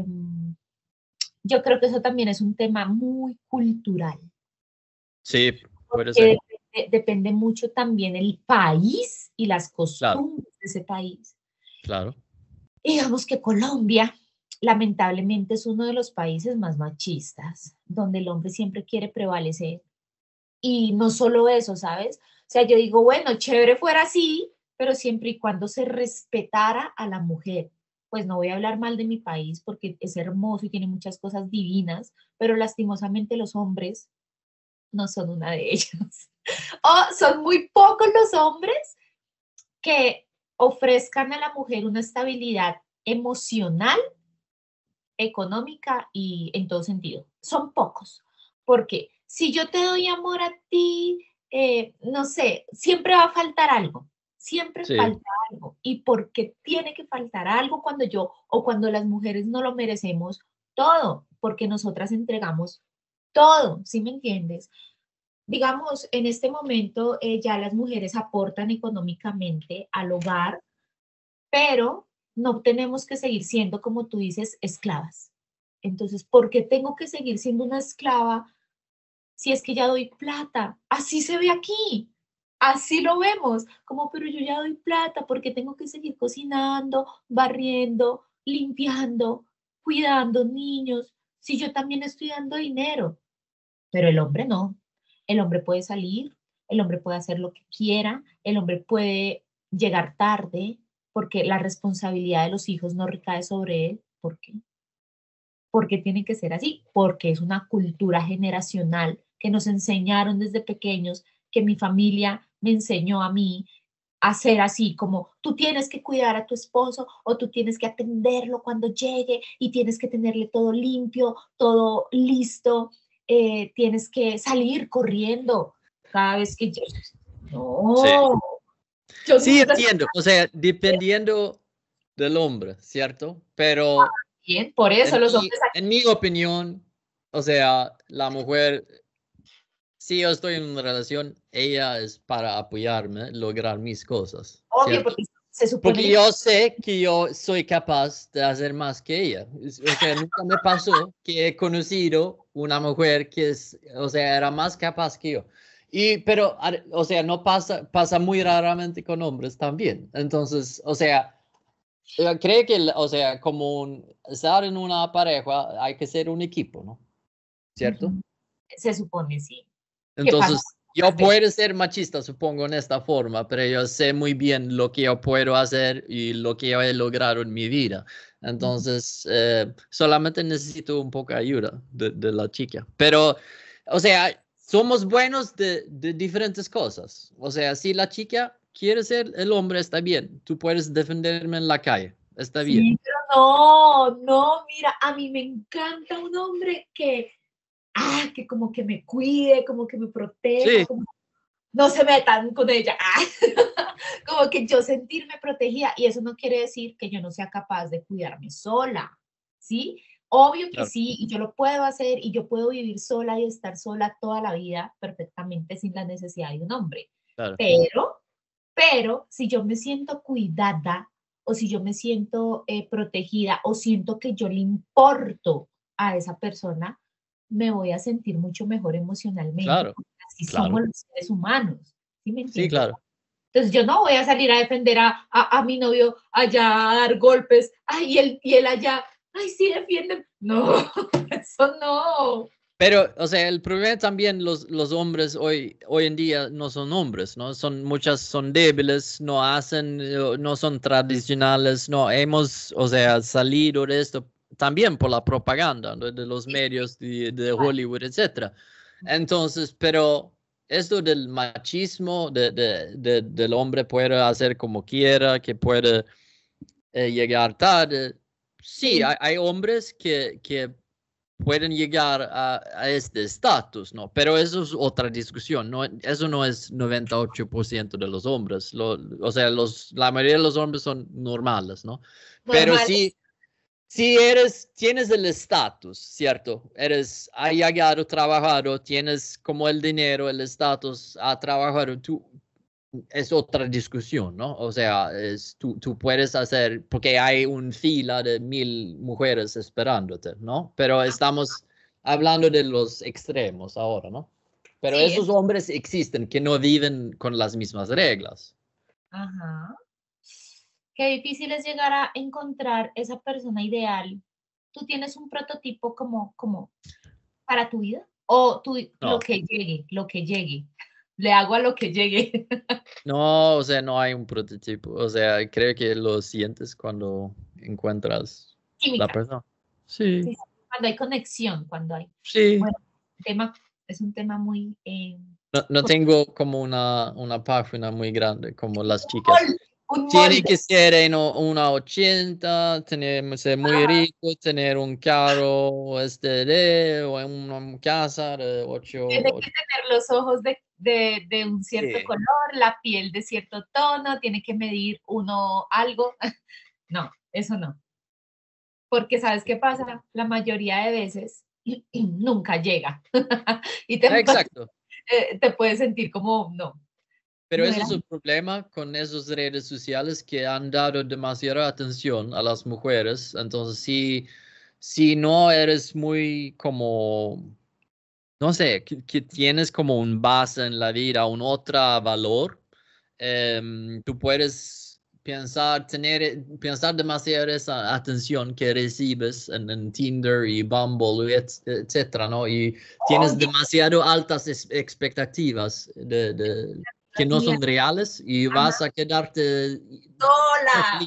Yo creo que eso también es un tema muy cultural, Sí, puede ser, porque depende mucho también el país y las claro, costumbres de ese país. claro. Digamos que Colombia, lamentablemente, es uno de los países más machistas, donde el hombre siempre quiere prevalecer. Y no solo eso, ¿sabes? O sea, yo digo, bueno, chévere fuera así, pero siempre y cuando se respetara a la mujer. Pues no voy a hablar mal de mi país porque es hermoso y tiene muchas cosas divinas, pero lastimosamente los hombres no son una de ellas. O son muy pocos los hombres que ofrezcan a la mujer una estabilidad emocional, económica y en todo sentido. Son pocos. Porque si yo te doy amor a ti, no sé, siempre va a faltar algo. Siempre Sí, falta algo. ¿Y por qué tiene que faltar algo cuando yo o cuando las mujeres no lo merecemos todo? Porque nosotras entregamos todo, ¿sí me entiendes? Digamos, en este momento ya las mujeres aportan económicamente al hogar, pero no tenemos que seguir siendo, como tú dices, esclavas. Entonces, ¿por qué tengo que seguir siendo una esclava si es que ya doy plata? Así se ve aquí, así lo vemos, como, pero yo ya doy plata, ¿por qué tengo que seguir cocinando, barriendo, limpiando, cuidando niños, si yo también estoy dando dinero? Pero el hombre no. El hombre puede salir, el hombre puede hacer lo que quiera, el hombre puede llegar tarde, porque la responsabilidad de los hijos no recae sobre él. ¿Por qué? Porque tiene que ser así, porque es una cultura generacional que nos enseñaron desde pequeños, que mi familia me enseñó a mí a ser así, como tú tienes que cuidar a tu esposo o tú tienes que atenderlo cuando llegue y tienes que tenerle todo limpio, todo listo, tienes que salir corriendo cada vez que yo... sí. No, yo Sí, nunca... entiendo. O sea, dependiendo del hombre, ¿cierto? Pero Bien, por eso los hombres en mi opinión, o sea, la mujer, si yo estoy en una relación, ella es para apoyarme, lograr mis cosas, obvio, ¿cierto? porque se supone Porque que yo sé que yo soy capaz de hacer más que ella. O sea, nunca me pasó que he conocido una mujer que es, o sea, era más capaz que yo. Y, pero, o sea, no pasa, pasa muy raramente con hombres también. Entonces, o sea, creo que, o sea, como estar en una pareja, hay que ser un equipo, ¿no? ¿Cierto? ujú, se supone sí. ¿Qué pasa Entonces, yo muchas veces? puedo ser machista, supongo, en esta forma, pero yo sé muy bien lo que yo puedo hacer y lo que yo he logrado en mi vida. Entonces, solamente necesito un poco de ayuda de la chica. Pero, o sea, somos buenos de diferentes cosas. O sea, si la chica quiere ser el hombre, está bien. Tú puedes defenderme en la calle, está bien. Sí, pero no, no, mira, a mí me encanta un hombre que como que me cuide, como que me proteja, Sí, como no se metan con ella, como que yo sentirme protegida y eso no quiere decir que yo no sea capaz de cuidarme sola, ¿sí? Obvio que Claro. sí, y yo lo puedo hacer, y yo puedo vivir sola y estar sola toda la vida perfectamente sin la necesidad de un hombre. Claro. Pero si yo me siento cuidada o si yo me siento protegida o siento que yo le importo a esa persona, me voy a sentir mucho mejor emocionalmente, Claro. porque así somos Claro. los seres humanos, ¿sí me Sí, entiendes? claro. Entonces yo no voy a salir a defender a mi novio allá a dar golpes, ay, y él allá, ay, sí, defienden. No, eso no. Pero, o sea, el problema también los hombres hoy en día no son hombres, ¿no? Muchas son débiles, no son tradicionales, no hemos, o sea, salido de esto también por la propaganda, ¿no? De los Sí, sí, medios de igual. Hollywood, etcétera. Entonces, pero esto del machismo del hombre puede hacer como quiera, que puede llegar tarde. Sí, Sí, hay hombres que pueden llegar a este estatus, ¿no? Pero eso es otra discusión, ¿no? Eso no es 98% de los hombres, o sea, la mayoría de los hombres son normales, ¿no? Pero normal. si tienes el estatus, ¿cierto? Has llegado, trabajado, tienes como el dinero, el estatus, a trabajar, es otra discusión, ¿no? O sea, tú puedes hacer, porque hay una fila de 1000 mujeres esperándote, ¿no? Pero estamos hablando de los extremos ahora, ¿no? Pero Sí, esos hombres existen que no viven con las mismas reglas. ajá. Qué difícil es llegar a encontrar esa persona ideal. ¿Tú tienes un prototipo como para tu vida? ¿O tú No, lo que llegue? Le hago a lo que llegue. no, o sea, no hay un prototipo. O sea, creo que lo sientes cuando encuentras la Química. persona. Sí, Sí, sí, cuando hay conexión, cuando hay. sí. Bueno, tema, es un tema muy No tengo como una página muy grande como las chicas. un Tiene molde. que ser en 1,80, tener, ser muy Ajá. rico, tener un carro o en una casa de Tiene 8. que tener los ojos de un cierto Sí, color, la piel de cierto tono, tiene que medir uno algo. No, eso no. Porque ¿sabes qué pasa? La mayoría de veces nunca llega. Y exacto. te puedes sentir como, no, Pero no ese era. es el problema con esas redes sociales que han dado demasiada atención a las mujeres. Entonces, si no eres muy como, no sé, que tienes como un base en la vida, un otro valor, tú puedes pensar demasiado esa atención que recibes en Tinder y Bumble, etcétera, ¿no? Y tienes Oye, demasiado altas expectativas que las no mías, son reales y ajá, vas a quedarte no sola. feliz.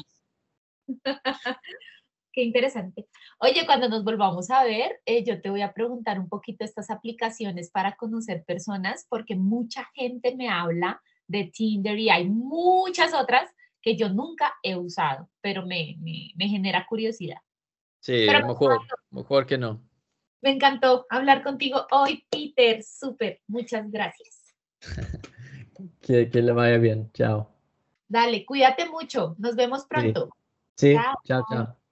Qué interesante. Oye, cuando nos volvamos a ver, yo te voy a preguntar un poquito estas aplicaciones para conocer personas, porque mucha gente me habla de Tinder y hay muchas otras que yo nunca he usado, pero me genera curiosidad. Sí, Pero mejor que no. me encantó hablar contigo hoy, Peter. Súper, muchas gracias. Que le vaya bien. Chao. Dale, cuídate mucho. Nos vemos Sí, pronto. sí, Chao. chao, chao.